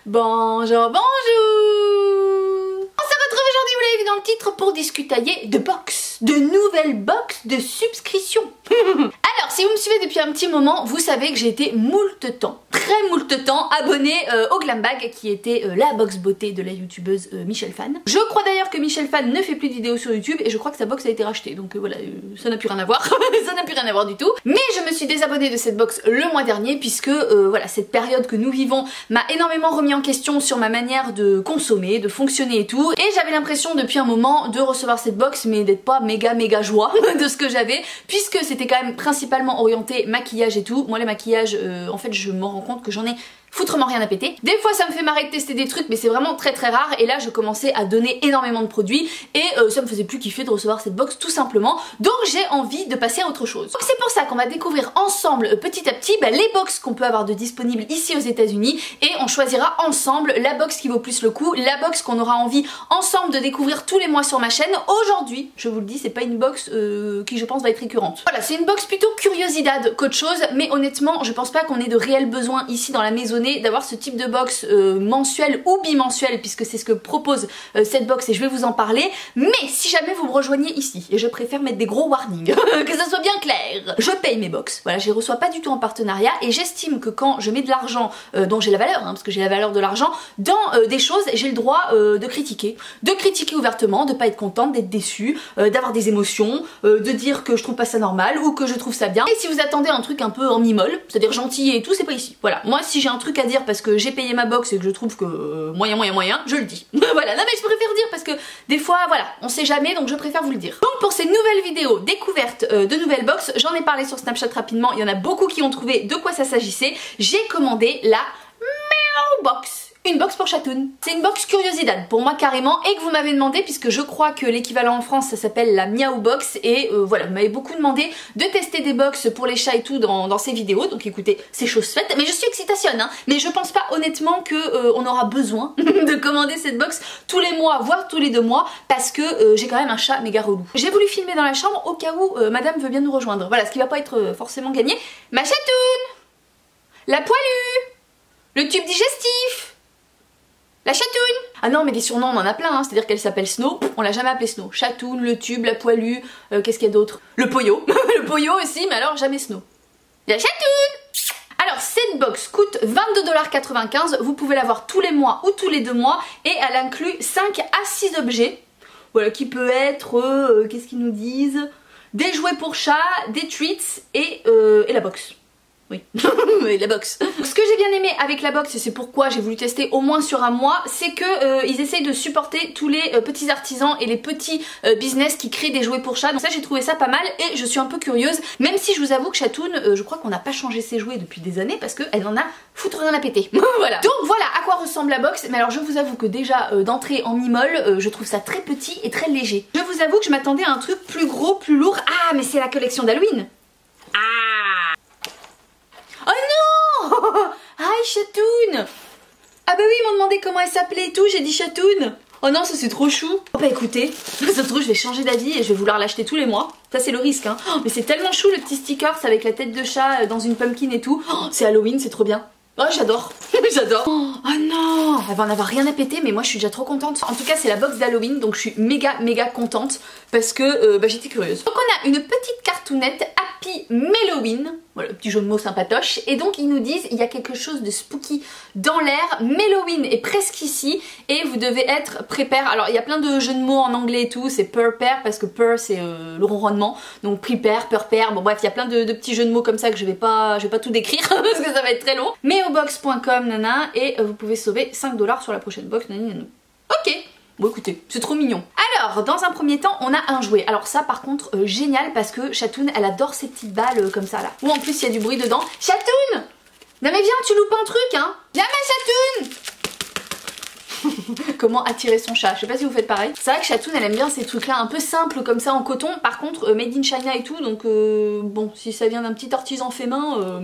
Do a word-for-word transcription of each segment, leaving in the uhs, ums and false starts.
Bonjour, bonjour. On se retrouve aujourd'hui, vous l'avez vu dans le titre, pour discutailler de box, de nouvelles box de subscription. Alors, si vous me suivez depuis un petit moment, vous savez que j'ai été moult temps, très moult temps, abonnée euh, au Glambag, qui était euh, la box beauté de la youtubeuse euh, Michel Fan. Je crois d'ailleurs que Michel Fan ne fait plus de vidéos sur YouTube et je crois que sa box a été rachetée, donc euh, voilà, euh, ça n'a plus rien à voir, ça n'a plus rien à voir du tout. Mais je me suis désabonnée de cette box le mois dernier puisque euh, voilà, cette période que nous vivons m'a énormément remis en question sur ma manière de consommer, de fonctionner et tout, et j'avais l'impression depuis un moment de recevoir cette box mais d'être pas méga méga joie de ce que j'avais, puisque c'était quand même principalement orienté maquillage et tout. Moi les maquillages, euh, en fait je me rends compte que j'en ai foutrement rien à péter. Des fois ça me fait marrer de tester des trucs mais c'est vraiment très très rare, et là je commençais à donner énormément de produits et euh, ça me faisait plus kiffer de recevoir cette box tout simplement, donc j'ai envie de passer à autre chose. Donc c'est pour ça qu'on va découvrir ensemble euh, petit à petit bah, les box qu'on peut avoir de disponibles ici aux États-Unis, et on choisira ensemble la box qui vaut plus le coup, la box qu'on aura envie ensemble de découvrir tous les mois sur ma chaîne. Aujourd'hui, je vous le dis, c'est pas une box euh, qui je pense va être récurrente. Voilà, c'est une box plutôt curiosidad qu'autre chose, mais honnêtement je pense pas qu'on ait de réel besoin ici dans la maisonnée d'avoir ce type de box euh, mensuel ou bimensuel, puisque c'est ce que propose euh, cette box et je vais vous en parler. Mais si jamais vous me rejoignez ici, et je préfère mettre des gros warnings, que ça soit bien clair, je paye mes box, voilà, je les reçois pas du tout en partenariat, et j'estime que quand je mets de l'argent, euh, dont j'ai la valeur, hein, parce que j'ai la valeur de l'argent, dans euh, des choses, j'ai le droit euh, de critiquer, de critiquer ouvertement, de pas être contente, d'être déçue, euh, d'avoir des émotions, euh, de dire que je trouve pas ça normal ou que je trouve ça bien. Et si vous attendez un truc un peu en mi-molle, c'est-à-dire gentil et tout, c'est pas ici. Voilà, moi si j'ai un truc à dire parce que j'ai payé ma box et que je trouve que euh, moyen moyen moyen, je le dis. Voilà, non mais je préfère dire parce que des fois voilà, on sait jamais, donc je préfère vous le dire. Donc pour ces nouvelles vidéos découvertes euh, de nouvelles box, j'en ai parlé sur Snapchat rapidement, il y en a beaucoup qui ont trouvé de quoi ça s'agissait. J'ai commandé la Meow Box. Une box pour Chatoun. C'est une box curiosidad pour moi carrément, et que vous m'avez demandé, puisque je crois que l'équivalent en France ça s'appelle la Miaou Box, et euh, voilà, vous m'avez beaucoup demandé de tester des box pour les chats et tout dans, dans ces vidéos, donc écoutez, c'est chose faite, mais je suis excitation hein, mais je pense pas honnêtement que euh, on aura besoin de commander cette box tous les mois, voire tous les deux mois, parce que euh, j'ai quand même un chat méga relou. J'ai voulu filmer dans la chambre au cas où euh, madame veut bien nous rejoindre, voilà, ce qui va pas être euh, forcément gagné. Ma Chatoun, la poilue, le tube digestif, la Chatoun. Ah non mais des surnoms on en a plein, hein. C'est-à-dire qu'elle s'appelle Snow, on l'a jamais appelée Snow. Chatoun, le tube, la poilue, euh, qu'est-ce qu'il y a d'autre? Le poyo, le poyo aussi, mais alors jamais Snow. La Chatoun. Alors cette box coûte vingt-deux dollars quatre-vingt-quinze, vous pouvez l'avoir tous les mois ou tous les deux mois, et elle inclut cinq à six objets, voilà, qui peut être, euh, qu'est-ce qu'ils nous disent, des jouets pour chat, des treats et, euh, et la box. Oui, la box. Ce que j'ai bien aimé avec la box, et c'est pourquoi j'ai voulu tester au moins sur un mois, c'est que euh, ils essayent de supporter tous les euh, petits artisans et les petits euh, business qui créent des jouets pour chats. Donc ça j'ai trouvé ça pas mal, et je suis un peu curieuse, même si je vous avoue que Chatoun, euh, je crois qu'on n'a pas changé ses jouets depuis des années parce qu'elle en a foutre rien à péter. Voilà. Donc voilà à quoi ressemble la box, mais alors je vous avoue que déjà euh, d'entrée en mi-molle, euh, je trouve ça très petit et très léger. Je vous avoue que je m'attendais à un truc plus gros, plus lourd. Ah mais c'est la collection d'Halloween. Ah. Oh non. Hi Chatoun. Ah bah oui, ils m'ont demandé comment elle s'appelait et tout, j'ai dit Chatoun. Oh non, ça c'est trop chou. Oh bah écoutez, ça se trouve je vais changer d'avis et je vais vouloir l'acheter tous les mois. Ça c'est le risque hein. Oh, mais c'est tellement chou le petit sticker avec la tête de chat dans une pumpkin et tout. Oh, c'est Halloween, c'est trop bien. Oh j'adore, j'adore. Oh, oh non, elle va en avoir rien à péter, mais moi je suis déjà trop contente. En tout cas c'est la box d'Halloween, donc je suis méga méga contente parce que euh, bah, j'étais curieuse. Donc on a une petite cartoonette Happy Melloween. Voilà, petit jeu de mots sympatoche. Et donc ils nous disent il y a quelque chose de spooky dans l'air. Melloween est presque ici et vous devez être prepare. Alors il y a plein de jeux de mots en anglais et tout. C'est prepare parce que purr c'est euh, le ronronnement. Donc prepare, prepare. Bon bref, il y a plein de, de petits jeux de mots comme ça que je vais pas, je vais pas tout décrire parce que ça va être très long. meowbox point com nana, et euh, vous pouvez sauver cinq dollars sur la prochaine box. Nani, nani. Ok. Bon écoutez, c'est trop mignon. Alors, dans un premier temps, on a un jouet. Alors ça par contre, euh, génial, parce que Chatoun, elle adore ces petites balles euh, comme ça là. Ou en plus, il y a du bruit dedans. Chatoun! Non mais viens, tu loupes un truc hein. Viens ma Chatoun. Comment attirer son chat, je sais pas si vous faites pareil. C'est vrai que Chatoun, elle aime bien ces trucs là un peu simples comme ça en coton. Par contre, euh, made in China et tout, donc euh, bon, si ça vient d'un petit artisan fait main... Euh...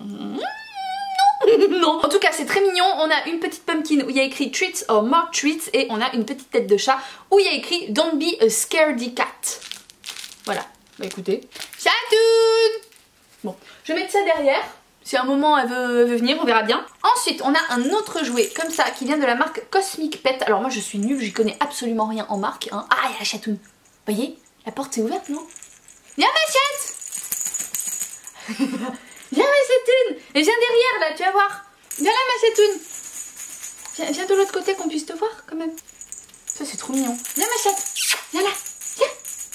Non. En tout cas c'est très mignon, on a une petite pumpkin où il y a écrit treats or more treats, et on a une petite tête de chat où il y a écrit don't be a scaredy cat. Voilà, bah écoutez. Chatoun. Bon, je vais mettre ça derrière, Si à un moment elle veut, elle veut venir, on verra bien. Ensuite, on a un autre jouet comme ça qui vient de la marque Cosmic Pet. Alors moi je suis nulle, j'y connais absolument rien en marque. Hein. Ah, il y a la chatoune. Vous voyez, la porte est ouverte, non? Viens ma chatte. Viens ma chatoune. Et viens derrière là, tu vas voir. Viens là ma chatoune. Viens, viens de l'autre côté qu'on puisse te voir quand même. Ça c'est trop mignon. Viens ma chatte. Viens là. Viens.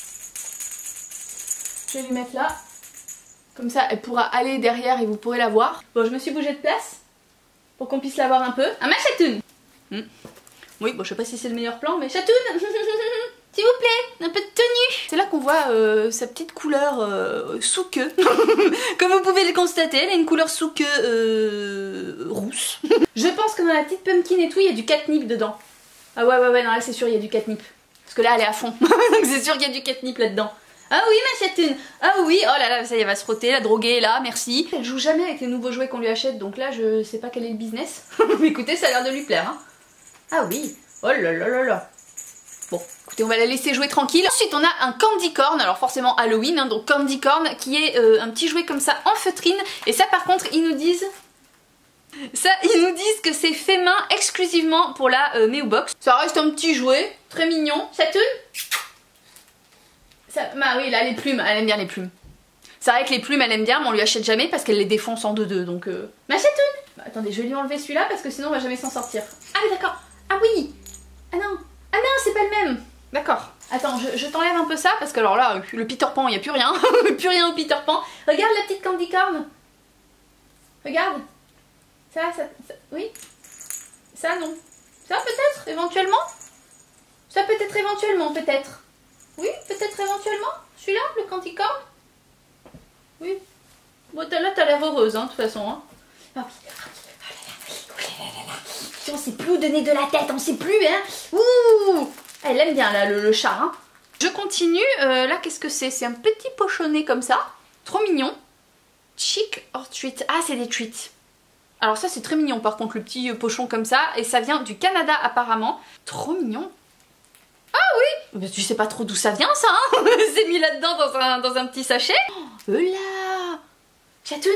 Je vais lui mettre là. Comme ça, elle pourra aller derrière et vous pourrez la voir. Bon, je me suis bougée de place pour qu'on puisse la voir un peu. Ah, ma chatoune. hmm. Oui, bon, je sais pas si c'est le meilleur plan, mais chatoune. S'il vous plaît, un peu de tenue. C'est là qu'on voit euh, sa petite couleur euh, sous queue. Comme vous pouvez le constater, elle a une couleur sous queue euh, rousse. Je pense que dans la petite pumpkin et tout, il y a du catnip dedans. Ah ouais, ouais, ouais, non, là c'est sûr, il y a du catnip. Parce que là, elle est à fond. Donc c'est sûr qu'il y a du catnip là-dedans. Ah oui ma chatoune. Ah oui, oh là là, ça y est, elle va se frotter, la droguer là, merci. Elle joue jamais avec les nouveaux jouets qu'on lui achète, donc là je sais pas quel est le business. Mais écoutez, ça a l'air de lui plaire. Hein. Ah oui, oh là là là là. Bon, écoutez, on va la laisser jouer tranquille. Ensuite on a un candy corn, alors forcément Halloween, hein, donc candy corn qui est euh, un petit jouet comme ça en feutrine. Et ça par contre ils nous disent... Ça, ils nous disent que c'est fait main exclusivement pour la euh, Meobox. Ça reste un petit jouet, très mignon. Chatoune. Ça, bah oui, là les plumes, elle aime bien les plumes. C'est vrai que les plumes elle aime bien, mais on lui achète jamais parce qu'elle les défonce en deux deux, donc euh... ma chatoune. Bah, attendez, je vais lui enlever celui-là parce que sinon on va jamais s'en sortir. Ah oui d'accord, ah oui. Ah non, ah non c'est pas le même. D'accord, attends, je, je t'enlève un peu ça parce que alors là, le Peter Pan, il n'y a plus rien. Plus rien au Peter Pan. Regarde la petite candy corn. Regarde. Ça, ça, ça, oui. Ça non. Ça peut-être, éventuellement. Ça peut-être éventuellement, peut-être. Oui, peut-être éventuellement. Celui-là, le candy corn. Oui. Bon, là, t'as l'air heureuse, hein, de toute façon. Hein. Ah oui. On sait plus où donner de la tête, on sait plus, hein. Ouh. Elle aime bien, là, le, le chat, hein. Je continue. Euh, là, qu'est-ce que c'est? C'est un petit pochonnet comme ça. Trop mignon. Chick or treat. Ah, c'est des treats. Alors ça, c'est très mignon, par contre, le petit pochon comme ça. Et ça vient du Canada, apparemment. Trop mignon. Ah oui, mais tu sais pas trop d'où ça vient ça, hein. C'est mis là-dedans dans un, dans un petit sachet. Oh là, chatoune.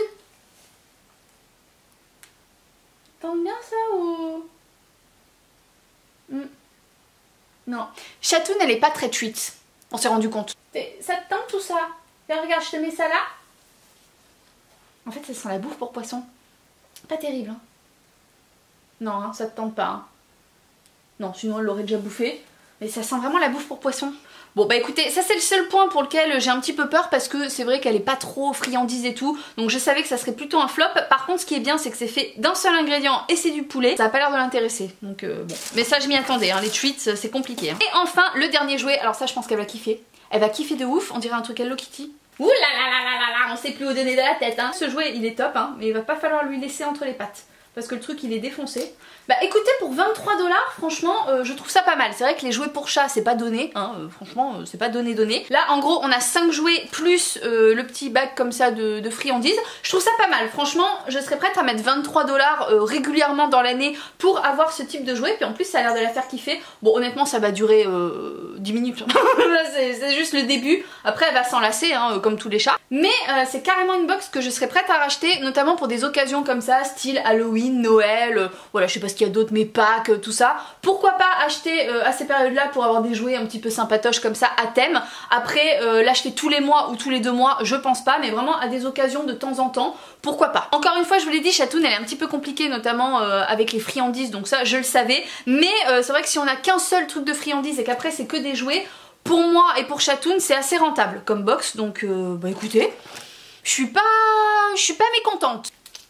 T'aimes bien ça ou... mm. Non, chatoune elle est pas très treat. On s'est rendu compte. Ça te tente tout ça? Tiens, regarde, je te mets ça là. En fait ça sent la bouffe pour poisson. Pas terrible hein. Non, hein, ça te tente pas hein. Non, sinon elle l'aurait déjà bouffé. Mais ça sent vraiment la bouffe pour poisson. Bon bah écoutez, ça c'est le seul point pour lequel j'ai un petit peu peur parce que c'est vrai qu'elle est pas trop friandise et tout. Donc je savais que ça serait plutôt un flop. Par contre ce qui est bien c'est que c'est fait d'un seul ingrédient et c'est du poulet. Ça a pas l'air de l'intéresser. Donc euh, bon. Mais ça je m'y attendais, hein. Les treats c'est compliqué. Hein. Et enfin le dernier jouet, alors ça je pense qu'elle va kiffer. Elle va kiffer de ouf, on dirait un truc Hello Kitty. Ouh là là là là là là, on sait plus où donner de la tête hein. Ce jouet il est top hein, mais il va pas falloir lui laisser entre les pattes. Parce que le truc il est défoncé. Bah écoutez, pour vingt-trois dollars, franchement, euh, je trouve ça pas mal. C'est vrai que les jouets pour chat, c'est pas donné, hein, euh, franchement, euh, c'est pas donné donné. Là, en gros, on a cinq jouets plus euh, le petit bac comme ça de, de friandises. Je trouve ça pas mal. Franchement, je serais prête à mettre vingt-trois dollars euh, régulièrement dans l'année pour avoir ce type de jouet. Puis en plus, ça a l'air de la faire kiffer. Bon, honnêtement, ça va durer euh, dix minutes. C'est juste le début. Après, elle va s'enlacer, hein, comme tous les chats. Mais euh, c'est carrément une box que je serais prête à racheter, notamment pour des occasions comme ça, style Halloween, Noël, euh, voilà, je sais pas ce qu'il y a d'autres, mais Pâques, euh, tout ça. Pourquoi pas acheter euh, à ces périodes-là pour avoir des jouets un petit peu sympatoches comme ça à thème. Après, euh, l'acheter tous les mois ou tous les deux mois, je pense pas, mais vraiment à des occasions de temps en temps, pourquoi pas. Encore une fois, je vous l'ai dit, Chatoune, elle est un petit peu compliquée, notamment euh, avec les friandises, donc ça, je le savais. Mais euh, c'est vrai que si on a qu'un seul truc de friandises et qu'après c'est que des jouets, pour moi et pour Chatoune, c'est assez rentable comme box, donc euh, bah écoutez, je suis pas, je suis pas mécontente.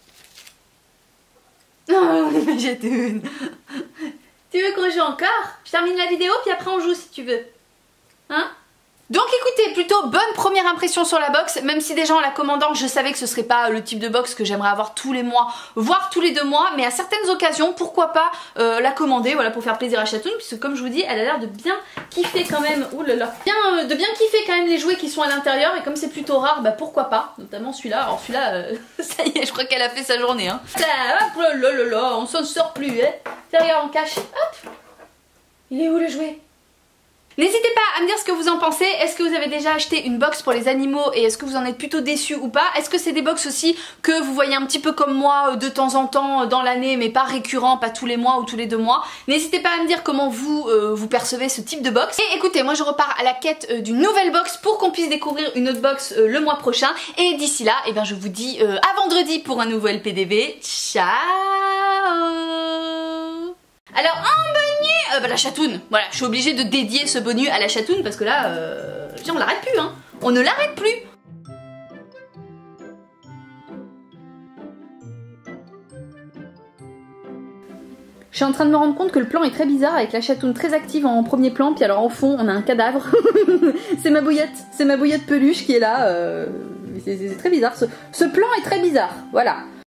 Oh, ma Chatoune. Tu veux qu'on joue encore? Je termine la vidéo puis après on joue si tu veux. Hein? Donc écoutez, plutôt bonne première impression sur la box, même si déjà en la commandant je savais que ce serait pas le type de box que j'aimerais avoir tous les mois, voire tous les deux mois, mais à certaines occasions, pourquoi pas euh, la commander, voilà, pour faire plaisir à Chatoune, puisque comme je vous dis, elle a l'air de bien kiffer quand même, oulala, bien, euh, de bien kiffer quand même les jouets qui sont à l'intérieur, et comme c'est plutôt rare, bah pourquoi pas, notamment celui-là, alors celui-là, euh, ça y est, je crois qu'elle a fait sa journée, hein. Ça, hop, là, là, là, là, on s'en sort plus, hein. Tiens, regarde, on cache, hop, il est où le jouet? N'hésitez pas à me dire ce que vous en pensez. Est-ce que vous avez déjà acheté une box pour les animaux et est-ce que vous en êtes plutôt déçus ou pas? Est-ce que c'est des box aussi que vous voyez un petit peu comme moi de temps en temps dans l'année mais pas récurrent, pas tous les mois ou tous les deux mois? N'hésitez pas à me dire comment vous, euh, vous percevez ce type de box. Et écoutez, moi je repars à la quête euh, d'une nouvelle box pour qu'on puisse découvrir une autre box euh, le mois prochain. Et d'ici là, eh ben, je vous dis euh, à vendredi pour un nouveau L P D V. Ciao. Alors en bonus, euh, bah, la chatoune, voilà, je suis obligée de dédier ce bonus à la chatoune parce que là, euh, on l'arrête plus, hein, on ne l'arrête plus. Je suis en train de me rendre compte que le plan est très bizarre avec la chatoune très active en premier plan, puis alors au fond on a un cadavre. C'est ma bouillette, c'est ma bouillette peluche qui est là, euh, c'est très bizarre, ce, ce plan est très bizarre, voilà.